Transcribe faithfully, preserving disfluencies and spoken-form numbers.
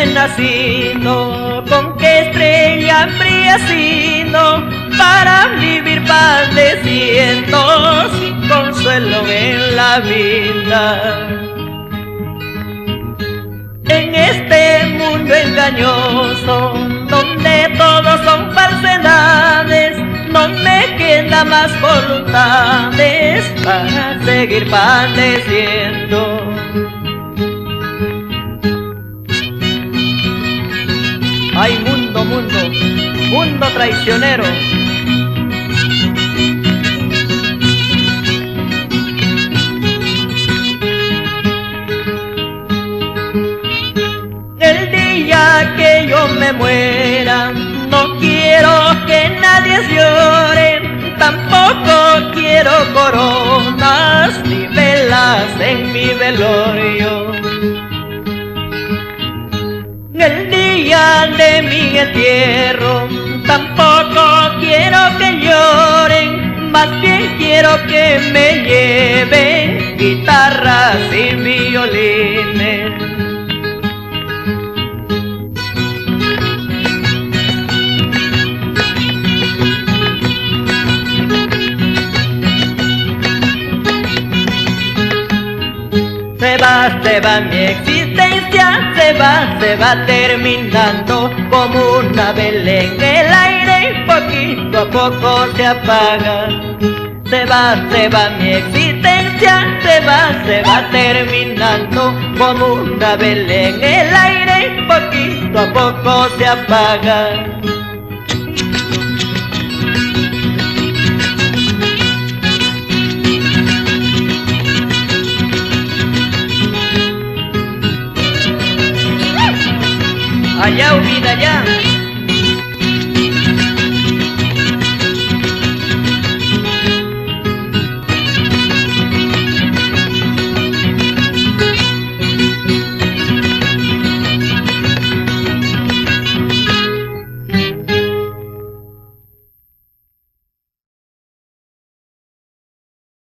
he nacido, con qué estrella habría sido para vivir padeciendo sin consuelo en la vida. En este mundo engañoso, donde todos son falsedades, no me queda más voluntades para seguir padeciendo. Ay, mundo, mundo, mundo traicionero. El día que yo me muera, no quiero que nadie llore, tampoco quiero coronas ni velas en mi velorio. El día de mi entierro, tampoco quiero que lloren, más bien quiero que me lleven guitarras y violines. Se va, se va mi existencia, se va, se va terminando como una vela en el aire, poquito a poco se apaga. Se va, se va mi existencia, se va, se va terminando como una vela en el aire, poquito a poco se apaga. Allá, vida, allá.